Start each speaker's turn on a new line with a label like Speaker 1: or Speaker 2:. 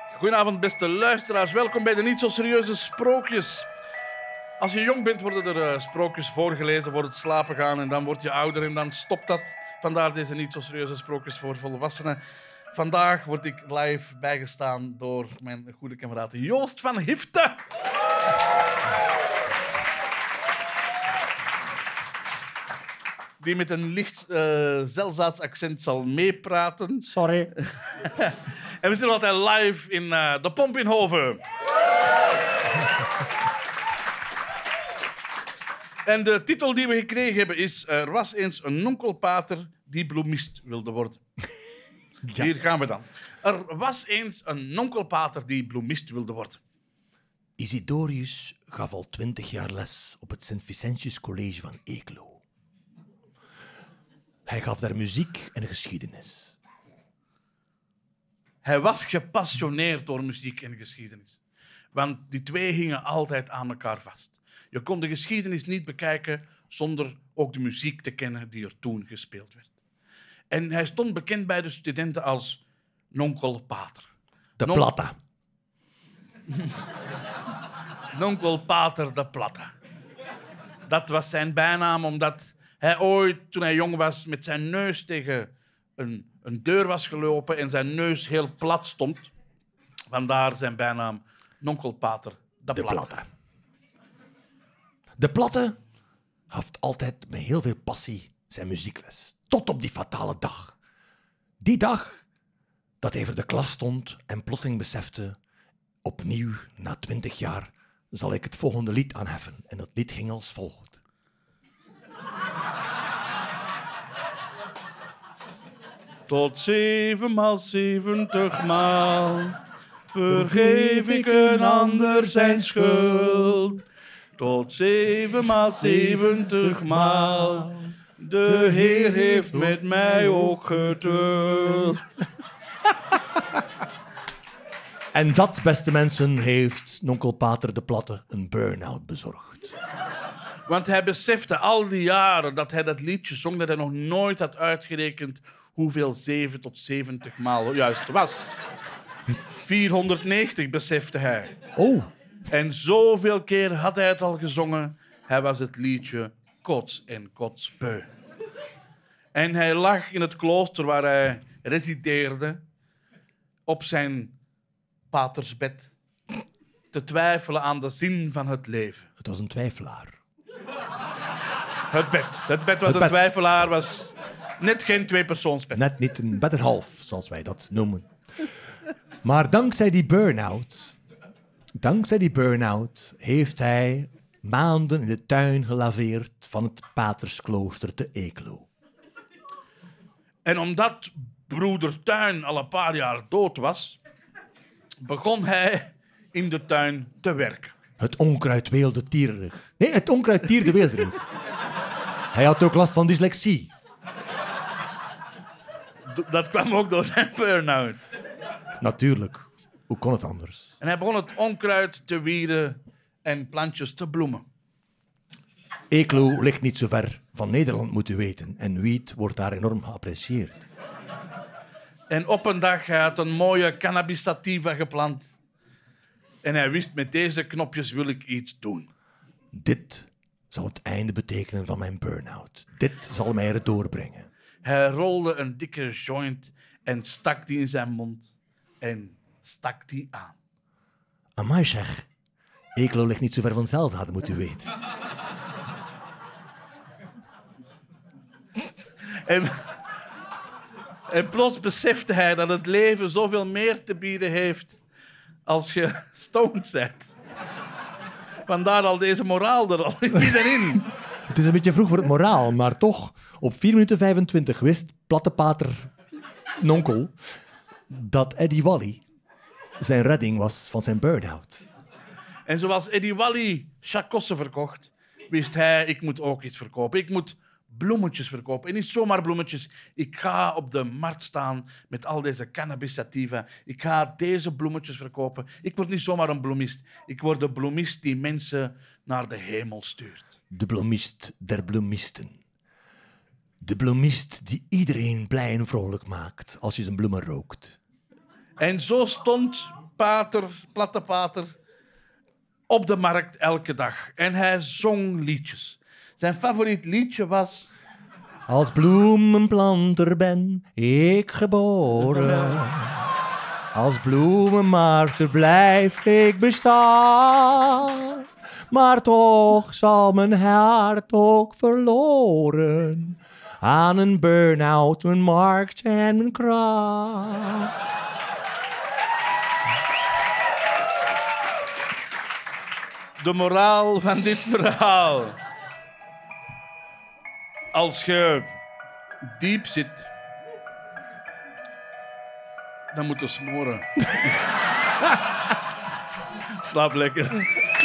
Speaker 1: Goedenavond, beste luisteraars. Welkom bij de Niet Zo Serieuze Sprookjes. Als je jong bent, worden er sprookjes voorgelezen voor het slapen gaan. En dan word je ouder en dan stopt dat. Vandaar deze Niet Zo Serieuze Sprookjes voor volwassenen. Vandaag word ik live bijgestaan door mijn goede kameraad Joost van Hifte. Die met een licht Zelzaats accent zal meepraten.
Speaker 2: Sorry.
Speaker 1: En we zitten altijd live in de Pomp in Hoven. En de titel die we gekregen hebben is... Er was eens een nonkelpater die bloemist wilde worden. Ja. Hier gaan we dan. Er was eens een nonkelpater die bloemist wilde worden.
Speaker 2: Isidorius gaf al 20 jaar les op het Sint-Vicentius College van Eeklo. Hij gaf daar muziek en geschiedenis.
Speaker 1: Hij was gepassioneerd door muziek en geschiedenis. Want die twee hingen altijd aan elkaar vast. Je kon de geschiedenis niet bekijken zonder ook de muziek te kennen die er toen gespeeld werd. En hij stond bekend bij de studenten als nonkel Pater.
Speaker 2: De Platte.
Speaker 1: Nonkel Pater de Platte. Dat was zijn bijnaam omdat hij ooit, toen hij jong was, met zijn neus tegen een deur was gelopen en zijn neus heel plat stond. Vandaar zijn bijnaam nonkel Pater de Platte.
Speaker 2: De Platte gaf altijd met heel veel passie zijn muziekles. Tot op die fatale dag. Die dag dat hij voor de klas stond en plotseling besefte... Opnieuw, na 20 jaar, zal ik het volgende lied aanheffen. En dat lied ging als volgt.
Speaker 1: Tot 7 maal 70 maal vergeef ik een ander zijn schuld. Tot 7 maal 70 maal. De Heer heeft met mij ook geduld.
Speaker 2: En dat, beste mensen, heeft nonkel Pater de Platte een burn-out bezorgd.
Speaker 1: Want hij besefte al die jaren dat hij dat liedje zong, dat hij nog nooit had uitgerekend hoeveel 7 tot 70 maal juist was. 490 besefte hij.
Speaker 2: Oh.
Speaker 1: En zoveel keer had hij het al gezongen. Hij was het liedje kots en kotsbeu. En hij lag in het klooster waar hij resideerde, op zijn patersbed, te twijfelen aan de zin van het leven.
Speaker 2: Het was een twijfelaar.
Speaker 1: Het bed was een twijfelaar, was net geen tweepersoonsbed.
Speaker 2: Net niet een bed en half, zoals wij dat noemen. Maar dankzij die burn-out heeft hij maanden in de tuin gelaveerd van het patersklooster te Eeklo.
Speaker 1: En omdat broeder Tuin al een paar jaar dood was, begon hij in de tuin te werken.
Speaker 2: Het onkruid weelde tierig. Nee, het onkruid tierde weelderig. Hij had ook last van dyslexie.
Speaker 1: Dat kwam ook door zijn burn-out.
Speaker 2: Natuurlijk. Hoe kon het anders?
Speaker 1: En hij begon het onkruid te wieden en plantjes te bloemen.
Speaker 2: Eeklo ligt niet zo ver van Nederland, moet u weten. En wiet wordt daar enorm geapprecieerd.
Speaker 1: En op een dag hij had een mooie cannabis sativa geplant. En hij wist, met deze knopjes wil ik iets doen.
Speaker 2: Dit zal het einde betekenen van mijn burn-out. Dit zal mij er doorbrengen.
Speaker 1: Hij rolde een dikke joint en stak die in zijn mond. En stak die aan.
Speaker 2: Amai zeg, Eeklo ligt niet zo ver van Zelzate, moet u weten.
Speaker 1: En plots besefte hij dat het leven zoveel meer te bieden heeft als je stoned bent. Vandaar al deze moraal er al in.
Speaker 2: Het is een beetje vroeg voor het moraal, maar toch, op 4 minuten 25 wist Platte Pater nonkel dat Eddie Wally zijn redding was van zijn burn-out.
Speaker 1: En zoals Eddie Wally chakossen verkocht, wist hij, ik moet ook iets verkopen. Ik moet bloemetjes verkopen. En niet zomaar bloemetjes. Ik ga op de markt staan met al deze cannabis sativa. Ik ga deze bloemetjes verkopen. Ik word niet zomaar een bloemist. Ik word de bloemist die mensen naar de hemel stuurt.
Speaker 2: De bloemist der bloemisten. De bloemist die iedereen blij en vrolijk maakt als je zijn bloemen rookt.
Speaker 1: En zo stond platte pater, op de markt elke dag. En hij zong liedjes. Zijn favoriet liedje was...
Speaker 2: Als bloemenplanter ben ik geboren. Als bloemenmarkter blijf ik bestaan. Maar toch zal mijn hart ook verloren. Aan een burn-out, mijn markt en mijn kraam.
Speaker 1: De moraal van dit verhaal. Als je diep zit, dan moet je smoren. Slaap lekker.